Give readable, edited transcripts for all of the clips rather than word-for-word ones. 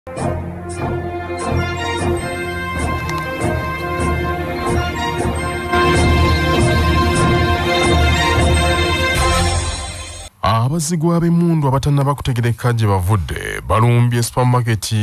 Abazigu Bemundu abatannaba kutegereka gye bavudde Balumbye supermarket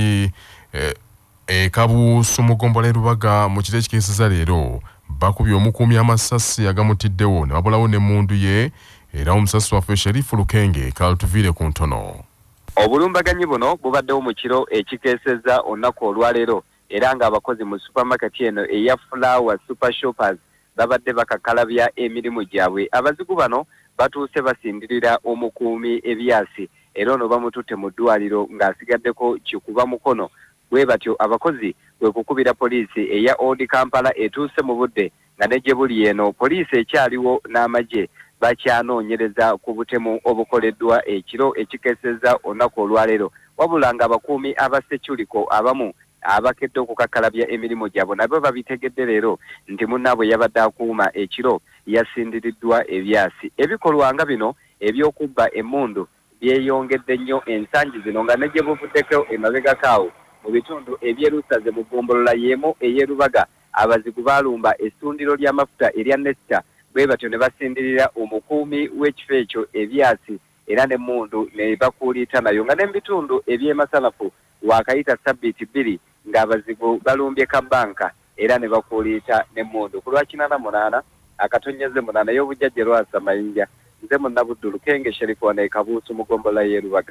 Kabuusu Mugombole Lubaga mu kiro ekikeeseza leero bakubye omukuumi Amasasi agamutiddewo ne babulawo n'emmundu ye era omusasi waffe Sherifu Lukenge kaltuviire ku ntono. Obulumbaganyi buno bubaddewo mu kiro ekikeeseza olunaku olwaleero era ng'abakozi mu supermarket eno eya Flower Super Shoppers babadde bakakalabya emirimu gyabwe. Abazigu bano batuuse basindirira omukuumi ebyasi era ono bamututte mu ddwaliro ng'asigaddeko kikuba mukono. Bwe batyo abakozi bwe kukubira poliisi eya Old Kampala etuuse mu budde nga ne gye buli eno poliisi ekyaliwo n'amagye bakyanoonyereza ku butemu obukoleddwa ekiro ekikeeseza olunaku olwaleero wabula nga abakuumi abasekyuliko abamu abakedde okukakalabya emirimu gyabwe nabo babitegedde leero nti munnaabwe yabadde akuuma ekiro yasindiriddwa ebyasi. Ebikolwa nga bino ebyokubba emmundu byeyongedde nnyo ensangi zino nga ne gye buvuddeko emabegakaawo mu bitundu ebyerusaze mu ggombolola y'emu ey'Erubaga abazigu baalumba essundiro ly'amafuta erya Nesta bwe batyo ne basindirira omukuumi w'ekifo ekyo ebyasi era n'emmundu ne bakuuliita nayo nga n'ebitundu eby'emasalafu waakayita sabbiiti bbiri ng'abazigu balumbye kabbanka era ne bakuuliita n'emmundu. Ku lwa 88 akatonyeze 8 y'obujjajja Lwasa Mayinja nze Munnabuddu Lukenge Sherifu ne Kabuusu Mugombolola y'Erubaga.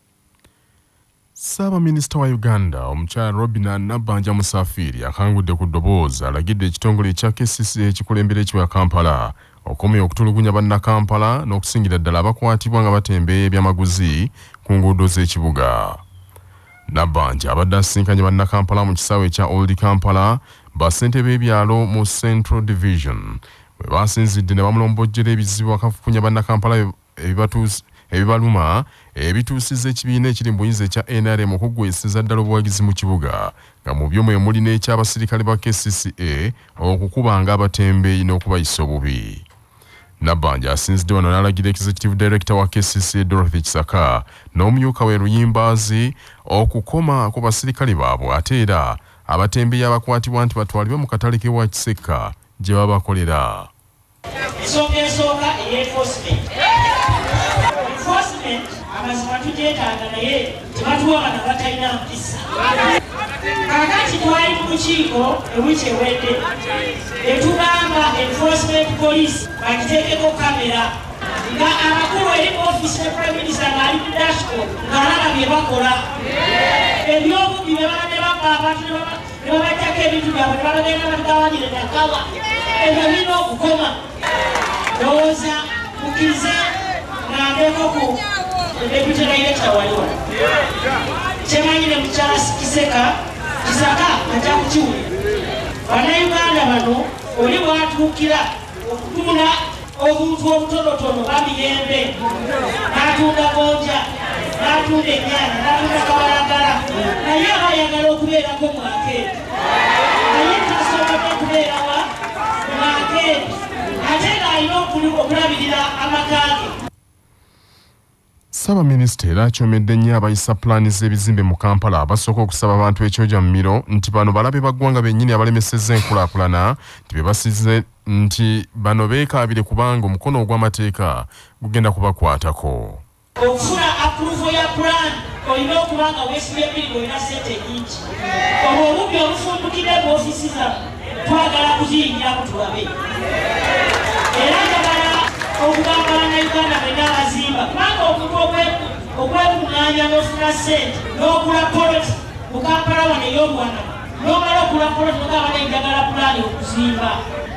Minisita wa Uganda omukyala Robinah nabbanja Musafiri akangudde ku ddoboozi alagidde ekitongole ekya KCC ekikulembera ekiwa Kampala okomye okutulugunya bannakampala n'okusingira ddala abakwatibwa nga batembeeya ebyamaguzi ku nguudo z'ekibuga. Nabbanja abadde asinkanye bannakampala mu kisaawe ekya Old Kampala bassente b'ebyalo mu Central Division bwe basinzidde ne bamulombojjera ebizibu akafukunya bannakampala ebibaluma ebituusiza ekibiina ekiri mu buyinza ekya NRM okuggweeseza ddala obuwagizi mu kibuga nga mu byo mwe muli n'eky'abasirikale ba KCCA okukubanga abatembeeyi n'okubayisa obubi. Nabbanja asinzidde wano n'alagira Executive Director wa KCCA Dorothy Kisaka n'omumyuka we Luyimbaazi okukoma ku basirikale baabwe ate era abatembeeyi abakwatibwa nti batwalibwe mu katale k'ewa Kisekka gye babakolera. Amazima tujeetaaga naye tebatuwa na batalina mpisa. Kakati twali mu lukiiko ewiki ewedde etugamba enforcement police bagiteekeko kamera nga abakulu eri mu office ne Prime Minister ng'ali mu dashboard ng'alaba bye bakola. Ebyobubbi bye babadde bakwa abantu ne babajjako ebintu byabwe ne babagenda babigawanyire nakawa. Ebyo birina okukoma. Ndowooza mukize ng'ateeko ku Deputy Director waliwo. Kyemanyire mukyala Kiseka Kisaka ajja kukiwulira. Bannayuganda bano oli bwatuukira okutunda obuntu obutonotono bamiyembe n'atunda gonja n'atunda ennyanya n'atunda kabalagala naye abayagala okubeerako mu akeedi naye tasobodde kubeerawa mu akeedi ate ng'alina okulabirira amakaage. Minisita era akyomedde nnyo abayisa pulaani z'ebizimbe mu Kampala abasooka okusaba abantu ekyoja mu miro nti bano balabe baggwanga bennyini abalemesezza enkulaakulana nti be basize nti bano beekaabire kubanga omukono ogw'amateeka gugenda kubakwatako. Okufuna approval ya plan olina okuba nga weesibye emirimu olina ssente nnyingi. Olwo obubbi obufundukidde mu ofiisi zammwe twagala kuziyingira tulabe. Era njagala okugamba bannayuganda bonna abazimba kubanga omuntu okwekuŋŋaanya n'ofuna ssente n'ogula poloti mu Kampala wano ey'obwana n'omala okugula poloti n'ogamba nenjagala pulaani okuzimba.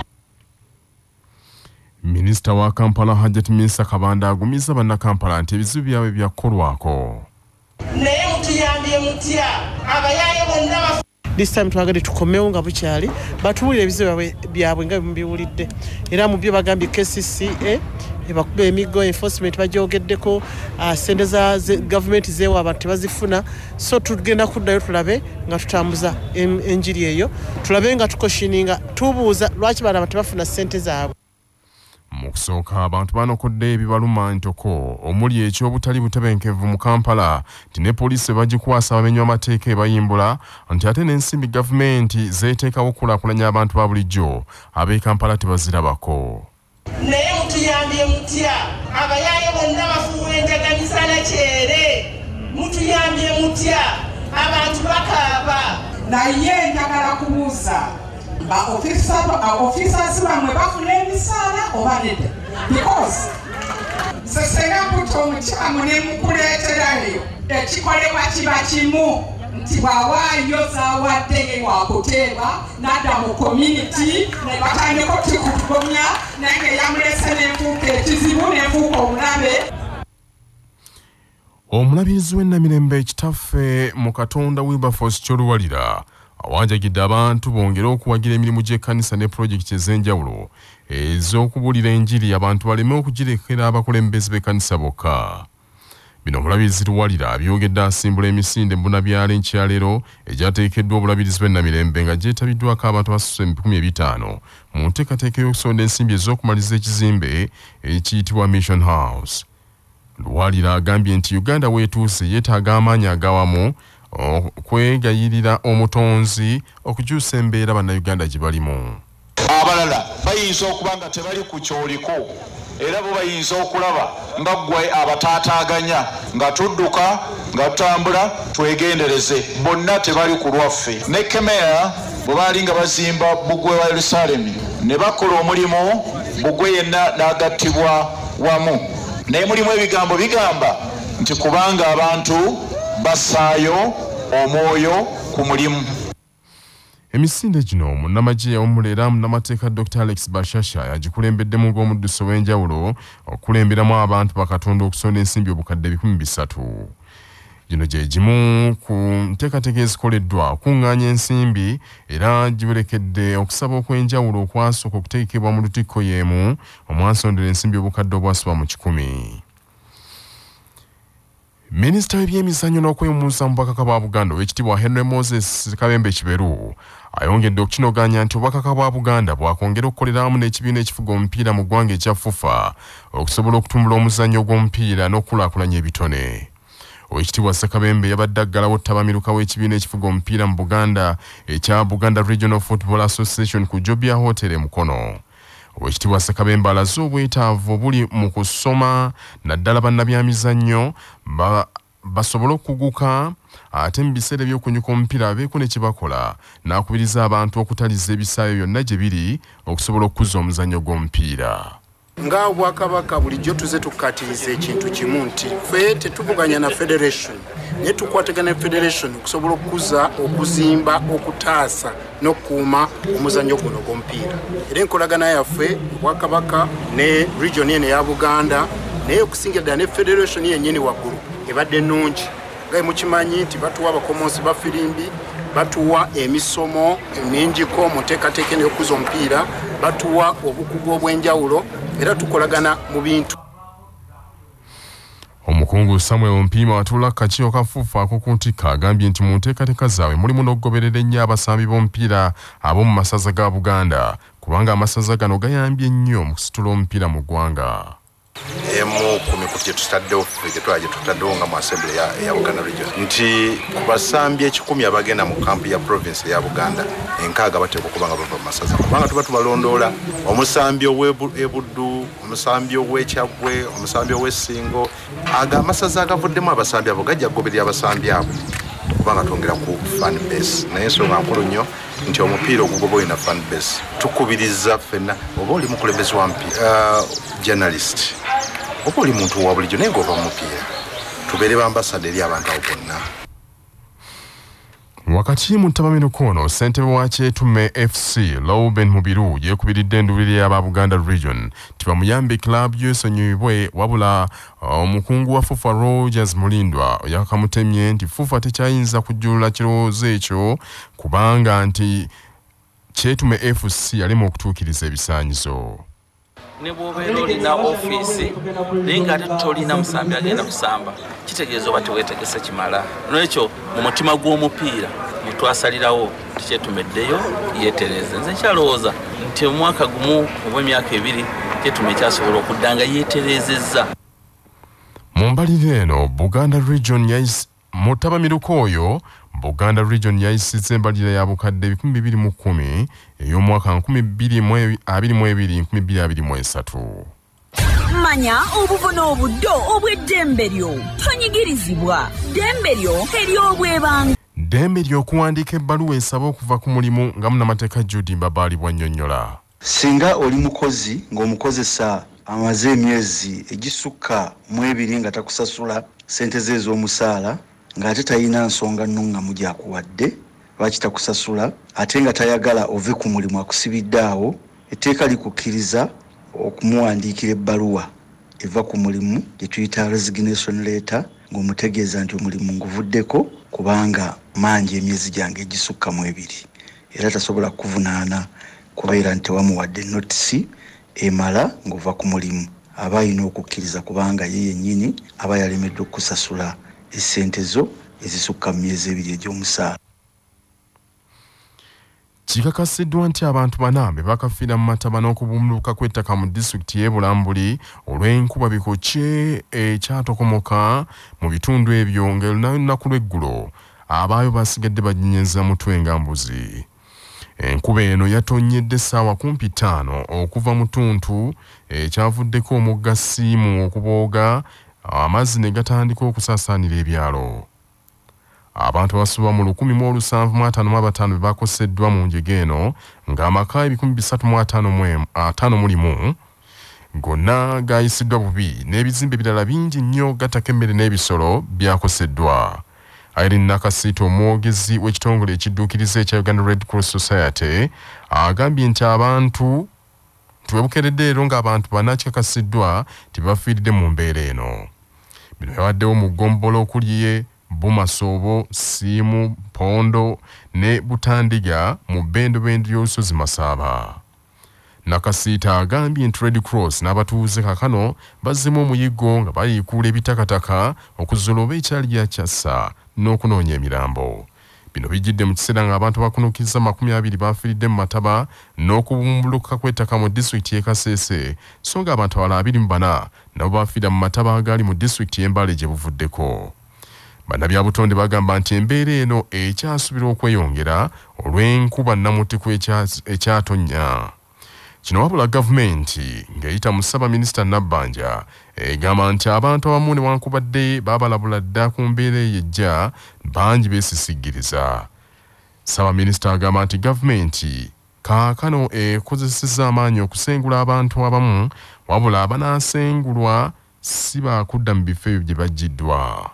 Minisita wa Kampala Hajjat Minsa Kabanda agumizza bannakampala nti ebizibu byabwe byakolwako. Naye mutuyambye mutya abayaaye bonna This time twagade tukomewo nga bukyali batuwulira ebizibu byabwe nga biwulidde era mu byo bagambye KCCA ebakuba emigo enforcement bajogeddeko sente za government zeewa abantu tebazifuna so tugenda kuddayo tulabe nga tutambuza enjiri eyo tulabe nga tukoshininga tubuuza lwaki bana abantu bafuna sente zaabwe. Mu kusooka abantu banokodde ebibaluma ntoko omuli eky'obutali butebenkevu mu Kampala nti ne poliisi bagikwasa abamenyi b'amateeka ebayimbula nti ate n'ensimbi gavumenti zeeteekawo okukulaakulanya abantu ba bulijjo ab'e Kampala tebazirabako. Naye mutuyambye mutya abayaaye bonna bafuuwa enjaganiza na kyere mutuyambye mutya abantu bakaaba. Naye njagala kubuuza officers bamwe bafuna emisaala oba nedda because sesera mputa omukyamu ne mukuleeterayo ekikolebwa kiba kimu nti bw'awaayo zaawadde wakuteeba n'adda mu community ne batandika okukugomya naye ng'eyamulese n'enfuuka ekizibu n'enfuuka omulabe. Omulabirizi w'ennamirembe ekitaffe mu Katonda Wilberforce Kyoluwalira awanjagidde abantu bongere okuwagira emirimu gy'ekkanisa ne pulojekiti ez'enjawulo ez'okubuulira enjiri abantu baleme okugirekera abakulembeze b'ekkanisa bokka. Bino omulabirizi Luwalira byogedde asimbula emisinde Mbunabyalo enkyaleero egyateekeddwa obulabirizi bw'ennamirembe nga gyetabiddwako abantu abasusse 500 mu nteekateeka y'okusonda ensimbi ez'okumaliza ekizimbe ekiyitibwa Mission House. Luwalira agambye nti Uganda weetuuse yeetaaga amaanyi agawamu okwegayirira omutonzi okukyusa embeera bannayuganda gye balimu. Abalala bayinza okuba nga tebali ku kyoliko era bo bayinza okulaba nga ggwe abataataaganya nga tudduka nga tutambula twegendereze bonna tebali ku lwaffe. ne Kemeya bwe baali nga bazimba bbugwe wa Yerusalemu ne bakola omulimu bbugwe yenna n'agattibwa wamu. Naye mulimu ebigambo bigamba nti kubanga abantu basaayo omwoyo ku mulimu. Emisinde gino munnamagye omulera munnamateeka Dr. Alex Bashasha yagikulembeddemu ng'omudduso w'enjawulo okukulemberamu abantu bakatonda okusonda ensimbi obukadde 300. Gino gye gimu ku nteekateeka ezikoleddwa okuŋŋaanya ensimbi era giberekedde okusaba okw'enjawulo okwasooka okuteekebwa mu lutikko y'emu omwasondera ensimbi obukadde obwasibwa mu 1,000. Minisita w'ebyemizannyo n'okwewummuza mu bubakaka bwa Buganda ow'ekitiibwa Henry Moses Kabembe Kiberu ayongedde okukinoganya nti obubakaka bwa Buganda bwakwongera okukolera wamu n'ekibiina ekifuga omupiira mu ggwanga ekya FUFA okusobola okutumbula omuzannyo gw'omupiira n'okukulaakulanya ebitone. Owekitiibwa Ssekabembe yabadde aggalawo ttabamiruka w'ekibiina ekifuga omupiira mu Buganda ekya Buganda Regional Football Association ku Jobia Hotel e Mukono. Owekitiibwa Ssekabembe alaze obwetaavu buli mu kusoma naddala bannabyamizannyo basobole okuguka ate mu biseera by'okunyuka omupiira babeeko ne kye bakola n'akubiriza abantu okutaliza ebisaayo byonna gye biri okusobola okukuza omuzannyo gw'omupiira. Nga Obwakabaka bulijjo tuze tukkatiriza ekintu kimu nti ffe tetuvuganya na federation naye tukwatagana federation okusobola okukuza okuzimba okutaasa n'okukuuma omuzannyo guno gw'omupiira. Era enkolagana yaffe Obwakabaka ne region eno eya Buganda naye okusingira ddala ne federation yennyini waggulu ebadde ennungi. Nga mukimanyi nti batuwa abakomonsi ba firimbi, batuwa emisomo emingiko mu nteekateeka y'okukuza omupiira, batuwa obukugu obw'enjawulo era tukolagana mu bintu. Omukungu Samuel Mpima atula kakiiko ka FUFA akukuntika agambye nti mu nteekateeka zaabwe mulimu n'okugoberera ennyo abasambi b'omupiira ab'omu masaza ga Buganda kubanga amasaza gano gayambye nnyo mu kusitula omupiira mu ggwanga. Emu ku mikutu gye tutaddewo gye tutaddewo nga mu assembly ya Buganda Region nti ku basambi 10 abagenda mu kampu ya province ya Buganda 6 bateekwa okuba nga bava mu masaza kubanga tuba tubalondoola omusambi ow'Ebuddu, omusambi ow'Ekyagwe, omusambi ow'Essingo aga amasaza agavuddemu abasambi abo gajja kugoberera abasambi abo kubanga twongera ku fan base. Naye ensonga nkulu nnyo nti omupiira ogugoba olina fan base tukubiriza ffenna oba oli mukulembezi wa mupiira journalist oba oli muntu wa bulijjo naye ng'ova mu mupiira tubeere bambasada eri abantu abo bonna. Wakati mu ttabamiruka ono ssentebe wa Kyetume FC Lauben Mubiru yeekubiridde endubiri y'aba Buganda Region nti bamuyambe club y'esonyiibwe wabula omukungu wa FUFA Rogers Mulindwa yakamutemye nti FUFA tekyayinza kujjulula kirowoozo ekyo kubanga nti Kyetume FC yalema okutuukiriza ebisaanyizo. Ne bw'obeera olina ofiisi naye ng'ate tolina musambi agenda kusamba kitegeeza oba teweetegese kimala. N'ekyo mu mutima gw'omupiira gye twasalirawo tikyetumeddeyo yeetereze. Nze nkyalowooza nti omwaka gumu oba emyaka 2 kyetuma ekyasobola okuddanga yeeterezezza. Mu mbalire eno Buganda Region yayise Mumataba Mirukoyo Buganda Region yayisizza embalire ya bukadde 2010 ey'omwaka 2022-2023. Manya obuvuna obuddo obw'eddembe lyo tonyigirizibwa ddembe lyo ery'obwebanga ddembe ly'okuwandiika ebbaluwa esaba okuva ku mulimu nga munnamateeka Judy Mbabaali bw'annyonnyola. Singa oli mukozi ng'omukozesa amaze emyezi egisukka mu 2 nga takusasula ssente ze ez'omusaala ng'ate talina nsonga nnungamu gy'akuwadde lwaki takusasula ate nga tayagala ove ku mulimu akusibidde awo, etteeka likukkiriza okumuwandiikira ebbaluwa eva ku mulimu gye tuyita resignation letter ng'omutegeeza nti omulimu nguvuddeko kubanga mangi emyezi gyange egisukka mu 2 era tasobola kuvunaana kubeera nti wamuwadde notisi emala ng'ova ku mulimu. Aba alina okukkiriza kubanga ye yennyini aba yalemeddwa okusasula essente zo ezisukka mu myezi 2 egy'omusaala. Kikakasiddwa nti abantu 4 bakafiira mu Mumataba n'okubumuluka kw'ettaka mu disitulikiti y'e Bulambuli olw'enkuba bikokye ekyatokomoka mu bitundu ebyo ng'olunaku lw'eggulo abaayo basigadde bajinyeza mutwe nga mbuzi. Enkuba eno yatonnyedde essaawa kumpi 5 okuva mu tuntu ekyavuddeko omugga Siimu okubooga amazzi ne gatandika okusaasaanira ebyalo. Abantu basuba mu 1755 bakoseddwa mu njega eno ng'amaka 355 gonna gayisiddwa bubi n'ebizimbe ebirala bingi nnyo gataka emmere n'ebisolo byakoseddwa. Irene Nakasito omwogezi w'ekitongole ekidduukiriza ekya Uganda Red Cross Society agambye nti abantu tuwebukeredde leero ng'abantu 4 kikakasiddwa tibafiiridde mu mbeera eno. Bino yawaddewo mu Ggombolo okuliye Bumasoobo, Siimu, Pondo ne Butandiga mu bendobendo y'olusozi Masaba. Nakasita agambye nti Red Cross n'abatuuze kakano bazzemu omuyiggo nga bayikuula ebitakataka okuzoloba ekyali byakyassa n'okunoonya emirambo. Bino bijjidde mu kiseera ng'abantu bakunukkiriza 20 bafiiridde mu Mumataba n'okubumbuluka kw'ettaka mu disitulikiti y'e Kasese so nga abantu abalala 24 nabo bafiira mu Mumataba agali mu disitulikiti y'e Mbale gye buvuddeko. Bannabyabutonde bagamba nti embeera eno ekyasubira okweyongera olw'enkuba nnamutiku ekyatonnya. Kino wabula gavumenti ng'eyita mu Ssaabaminisita Nabbanja egamba nti abantu abamu newankubadde babalabula dda ku mbeera ey'ejja bangi beesisiggiriza. Ssaabaminisita agamba nti gavumenti kaakano ekozesezza amaanyi okusengula abantu abamu wabula abanaasengulwa si baakudda mu bifo ebyo gye bajjiddwa.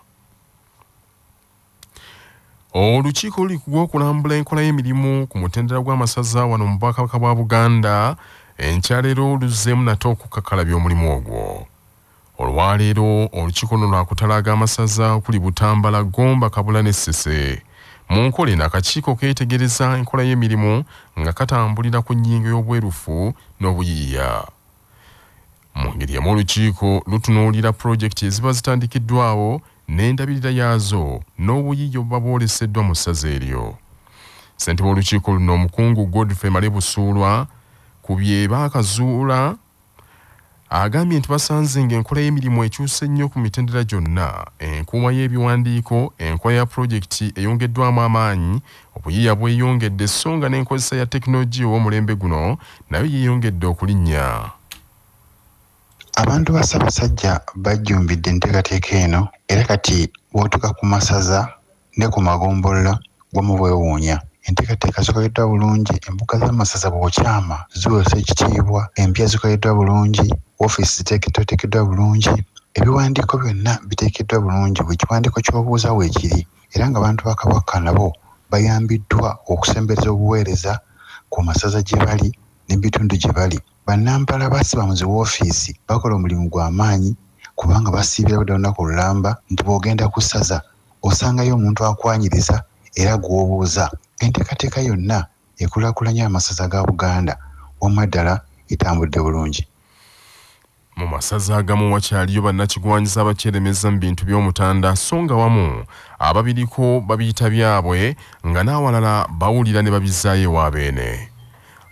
Olukiiko luli ku gw'okulambula enkola y'emirimu ku mutendera gw'amasaza wano mu Bwakabaka bwa Buganda enkyaleero luzzeemu nate okukakalabya omulimu ogwo. Olwaleero olukiiko luno lwakutalaaga amasaza okuli Butambala, Gomba, Kabula ne Ssese. Mu nkola eno akakiiko keetegereza enkola y'emirimu nga katambulira ku nnyingo y'obwerufu n'obuyiiya. Mu ngeri emu olukiiko lutunuulira pulojekiti eziba zitandikiddwawo n'endabirira yaazo n'obuyiiya obuba bwoleseddwa mu ssaza eryo. Ssentebe w'olukiiko luno omukungu Godfrey Male Busuulwa ku bye baakazuula agambye nti basanze ng'enkola y'emirimu ekyuse nnyo ku mitendera gyonna, enkuuma y'ebiwandiiko, enkola ya pulojekiti eyongeddwamu amaanyi, obuyiiya bweyongedde so nga n'enkozesa ya tekinologiya ow'omulembe guno nayo yeeyongedde okulinnya. Abantu ba Ssaabasajja bajjumbidde enteekateeka eno era kati bw'otuuka ku masaza ne ku magombolola gwamu bwewuunya. Enteekateeka zikoleddwa bulungi, embuga z'amasaza bw'okyama ziweesa ekitiibwa, empya zikoleddwa bulungi, woofiisi ziteekeddwa bulungi, ebiwandiiko byonna biteekeddwa bulungi, buli kiwandiiko ky'obuuza weekiri era ng'abantu ba Kabaka nabo bayambiddwa okusembereza obuweereza ku masaza gye bali n'ebitundu gye bali. Bannampala basiba mu zi woofiisi bakola omulimu gw'amaanyi kubanga basiibira budde olunaku olulamba nti bw'ogenda ku ssaza osangayo omuntu akwanyiriza era gw'obuuza. Enteekateeka yonna ekulaakulanya amasaza ga Buganda wamma ddala etambudde bulungi. Mu masaza agamu wakyaliyo bannakigwanyiza abakyeremeza mu bintu by'omutanda so nga wamu ababiriko babiyita byabwe nga n'awalala bawulira ne babizzaayo ewaabeene.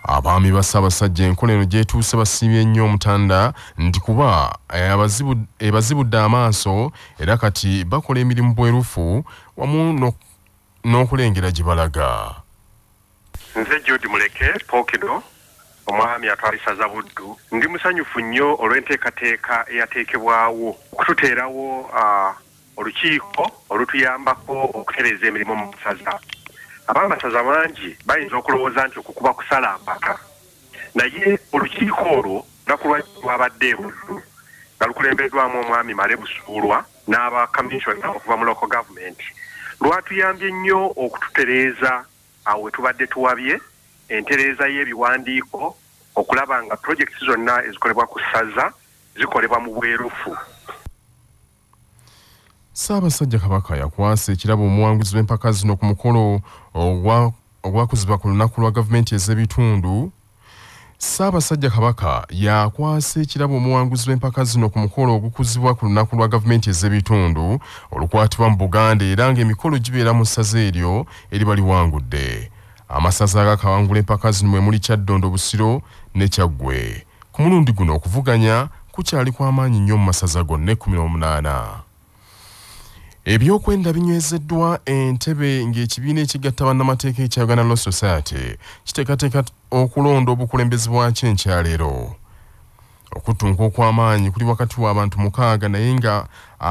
Abaami ba Ssaabasajja enkola eno gyetuuse basiimye nnyo Omutanda nti kuba ebazibudde amaaso era kati bakola emirimu bwerufu wamu n'okulengera gye balaga. Nze Jude Muleke Pookido omwami atwalisaza Buddu ndi musanyufu nnyo olw'enteekateeka eyateekebwawo okututeerawo olukiiko olutuyambako okutereeza emirimu mu masaza. Ab'amasaza bangi bayinza okulowooza nti okukuba kusala mpaka, naye olukiiko olwo lunaku lwabadde e Buddu nga lukulembeddwamu omwami Male Busuulwa n'abakamishona okuva mu local government lwatuyambye nnyo okututereeza awo we tubadde tuwabye entereeza y'ebiwandiiko okulaba nga projekiti zonna ezikolebwa ku ssaza zikolebwa mu bwerufu. Ssaabasajja Kabaka yakwasa ekirabo omuwanguzi w'empaka zino ku mukolo ogwakuzibwa ku lunaku lwa gavumenti ez'ebitundu. Ssaabasajja Kabaka yakwasa ekirabo omuwanguzi w'empaka zino ku mukolo ogukuzibwa ku lunaku lwa gavumenti ez'ebitundu olukwatibwa mu Buganda era ng'emikolo gibeera mu ssaza eryo eriba liwangudde. Amasaza agakawangula empaka zino mwe muli Kyaddondo, Busiro ne Kyaggwe. Ku mulundi guno okuvuganya kukyali kw'amaanyi nnyo mu masaza gonna 18. Ebyokwenda binywezeddwa Entebbe ng'ekibiina ekigatta bannamateeka ekya Uganda Law Society kiteekateeka okulonda obukulembeze bwakyo enkyaleero. Okutunka okw'amaanyi kuli wakati w'abantu 6 naye nga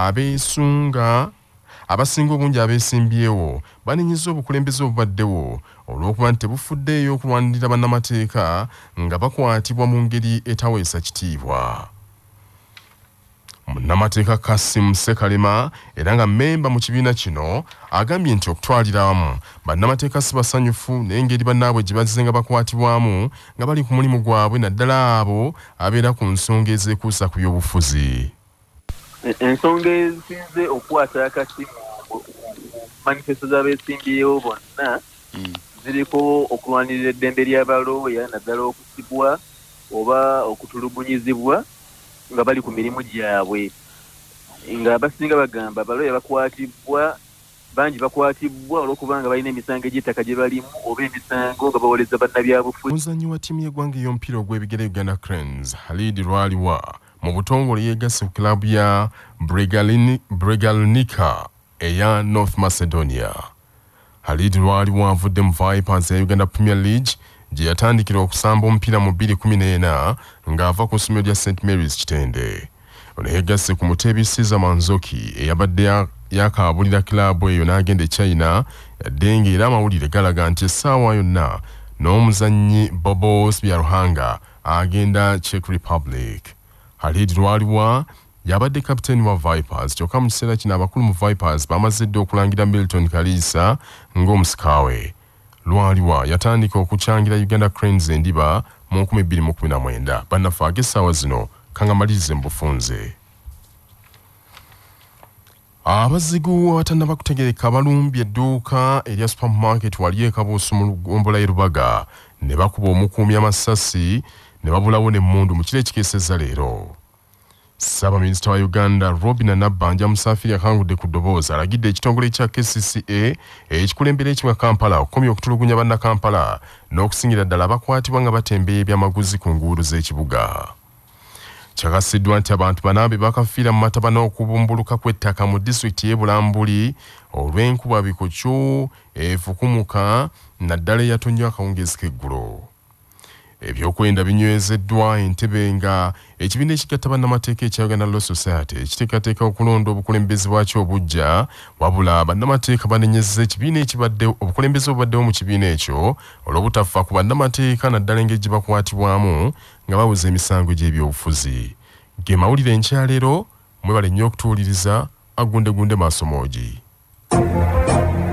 abasinga obungi abeesimbyewo banenyezza obukulembeze obubaddewo olw'okuba nti tebufuddeeyo okulwanirira bannamateeka nga bakwatibwa mu ngeri etaweesa kitiibwa. Munnamateeka Kassim Ssekalema era nga mmemba mu kibiina kino agambye nti okutwalira wamu bannamateeka si basanyufu n'engeri bannaabwe gye bazze nga bakwatibwamu nga bali ku mulimu gwabwe naddala abo abeera ku nsonga ezeekuusa ku by'obufuzi. Ensonga ezisinze okukwata akati mu manifesto z'abeesimbyewo bonna ziriko okulwanirira eddembe ly'abalooya naddala okusibwa oba okutulugunyizibwa nga bali ku mirimu gyabwe. Nga abasinga bagamba abalooya bakwatibwa bangi bakwatibwa olw'okubanga balina emisango egy'ettaka gye balimu oba emisango nga bawoleza bannabyabufuzi. Omuzannyi wa ttiimu y'eggwanga ey'omupiira ogw'ebigere Uganda Cranes Halid Lwaliwa mu butongole yeegasse ku kilabu ya Bregalnica eya North Macedonia. Halid Lwaliwa avudde mu Vipers ya Uganda Premier League gye yatandikira okusamba omupiira mu 2014 ng'ava ku ssomero lya St Mary's Kitende. Ono yeegasse ku Mutebi Siza Manzoki eyabadde yakaabulira kilabu eyo n'agenda e China yadde ng'era amawulire galaga nti essaawa yonna n'omuzannyi Bobos Byaruhanga agenda Czech Republic. Halid Lwaliwa yabadde kapiteeni wa Vipers kyokka mu kiseera kino abakulu mu Vipers bamaze dde okulangira Milton Kalisa ng'omusikawe. Lwaliwa yatandika okukyangira Uganda Cranes endiba mu 2019. Bannaffe ag'essaawa zino kangamalirize mu bufunze. Abazigu abatannaba kutegereka balumbye edduuka erya supermarket wali ekabuusu mu Luggombola y'e Lubaga ne bakuba omukuumi Amasasi ne babulawo ne Bemundu mu kiro ekikeesezza leero. Ssaabaminisita wa Uganda Robinah Nabbanja Musafiri akangudde ku ddoboozi alagidde ekitongole kya KCCA ekikulembera ekibuga Kampala okukomya okutulugunya bannakampala n'okusingira ddala abakwatibwa nga batembeeya ebyamaguzi ku nguudo z'ekibuga. Kyakasiddwa nti abantu banambe bakafiira mu Mumataba n'okubumbuluka kw'ettaka mu disitulikiti y'e Bulambuli olw'enkuba bikokyo efukumuka naddala eyatonnya akawungeezi k'eggulo. Ebyokwenda binywezeddwa Entebbe nga ekibiina ekigatta bannamateeka ekya Uganda Law Society ekiteekateeka okulonda obukulembeze bwakyo obujja wabula bannamateeka banenyezza ekibiina ekibadde obukulembeze obubaddewo mu kibiina ekyo olw'obutafa ku bannamateeka naddala engeri gye bakwatibwamu nga babuza emisango gy'ebyobufuzi. Ge mawulire enkyaleero mwebale nnyo okutuwuliriza agundegunde maaso moogi.